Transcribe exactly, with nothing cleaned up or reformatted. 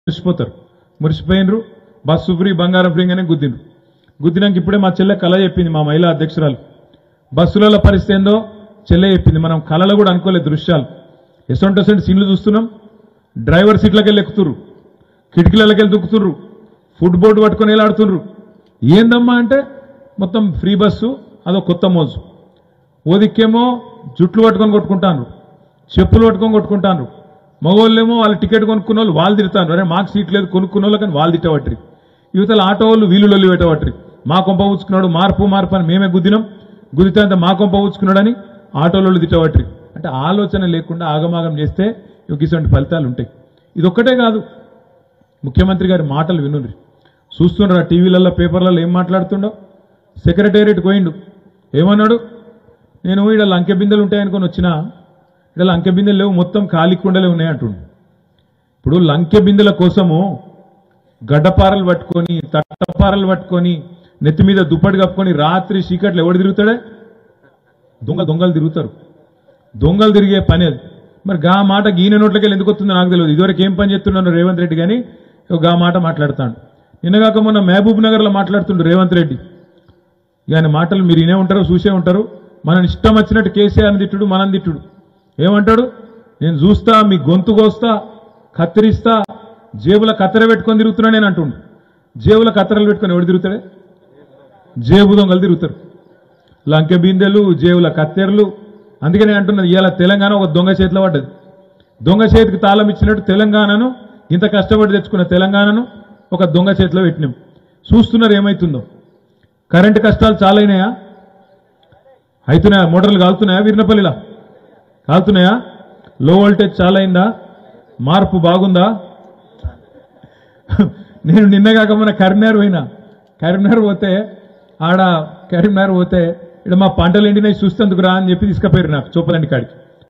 మురిసిపోతారు. మురిసిపోయినరు. Bus free, బంగారం free గానే గుద్దిండ్రు. గుద్దినాక ఇప్పుడే మా చెల్లె కళ చెప్పింది, మా మహిళా అధ్యక్షురాలు. బస్సులలో పరిస్థితి ఏందో చెల్లె చెప్పింది. మనం కళలో కూడా అనుకోలేదు దృశ్యాలు. ఎసొంటసొంటి సీన్లు చూస్తున్నాం. డ్రైవర్ సీట్లకి వెళ్ళి ఎక్కుతుర్రు, కిటికీలకి వెళ్ళి దుక్కుతుర్రు, ఫుడ్ బోర్డు పట్టుకొని వెళ్ళాడుతుర్రు. ఏందమ్మా అంటే మొత్తం ఫ్రీ బస్సు, అదో కొత్త మోజు. ఓదిక్కేమో జుట్లు పట్టుకొని కొట్టుకుంటాను, చెప్పులు పట్టుకొని కొట్టుకుంటాను. మగవాళ్ళేమో వాళ్ళు టికెట్ కొనుక్కున్న వాళ్ళు వాళ్ళు తిడతాను, అరే మాకు సీట్ లేదు కొనుక్కున్న వాళ్ళు, కానీ వాళ్ళు తిట్టవట్రి. యువతలు ఆటో వాళ్ళు వీళ్ళు లొల్లి పెట్టవట్రి. మా కొంప ఊచుకున్నాడు, మార్పు మార్పు అని మేమే గుద్దినాం, గుద్దితే అంత మా కొంప ఊచుకున్నాడని ఆటోలు తిట్టవట్రి. అంటే ఆలోచన లేకుండా ఆగమాగం చేస్తే ఇటువంటి ఫలితాలు ఉంటాయి. ఇదొక్కటే కాదు, ముఖ్యమంత్రి గారి మాటలు వినుండ్రి. చూస్తున్నారా టీవీలలో పేపర్లలో ఏం మాట్లాడుతుండో. సెక్రటేరియట్ పోయిండు, ఏమన్నాడు, నేను ఇక్కడ లంకె బిందెలు ఉంటాయనుకొని వచ్చినా, ఇక్కడ లంకె బిందెలు లేవు, మొత్తం ఖాళీ కుండలే ఉన్నాయి అంటుండు. ఇప్పుడు లంకె బిందెల కోసము గడ్డపారలు పట్టుకొని తట్టపారలు పట్టుకొని నెత్తి మీద దుప్పటి కప్పుకొని రాత్రి చీకట్లు ఎవడు తిరుగుతాడే? దొంగ దొంగలు తిరుగుతారు. దొంగలు తిరిగే పని అది. మరి గా మాట గీన నోట్లకి ఎందుకు వస్తుందో నాకు తెలియదు. ఇదివరకు ఏం పని చేస్తున్నాను రేవంత్ రెడ్డి, కానీ గా మాట మాట్లాడతాడు. నిన్నగాక మొన్న మహబూబ్ నగర్లో మాట్లాడుతుండు రేవంత్ రెడ్డి. ఆయన మాటలు మీరు వినే ఉంటారు, చూసే ఉంటారు. మనం ఇష్టం వచ్చినట్టు కేసీఆర్ తిట్టుడు, మనం తిట్టుడు. ఏమంటాడు, నేను చూస్తా, మీ గొంతు కోస్తా, కత్తిరిస్తా, జేబుల కత్తెర పెట్టుకొని తిరుగుతున్నా నేను అంటుండు. జేబుల కత్తెరలు పెట్టుకొని ఎవడు తిరుగుతాడే? జేబు దొంగలు తిరుగుతారు. లంకె బిందెలు, జేబుల కత్తెరలు. అందుకనే అంటున్నది, ఇవాళ తెలంగాణ ఒక దొంగ చేతిలో పడ్డది. దొంగ చేతికి తాళం ఇచ్చినట్టు తెలంగాణను, ఇంత కష్టపడి తెచ్చుకున్న తెలంగాణను ఒక దొంగ చేతిలో పెట్టినాం. చూస్తున్నారు ఏమవుతుందో. కరెంటు కష్టాలు చాలా అయినాయా? అవుతున్నాయా? మోటార్లు కాలుతున్నాయా? వీరినపల్లిలా కాలుతున్నాయా? లో వోల్టేజ్ చాలా అయిందా? మార్పు బాగుందా? నేను నిన్నగాక మన కరీంనగర్ పోయినా. కరీంనగర్ పోతే ఆడ కరీంనగర్ పోతే ఇక్కడ మా పంటలు ఎండినాయి చూస్తేందుకు రా అని చెప్పి తీసుకుపోయారు నాకు చూపలండి కాడికి.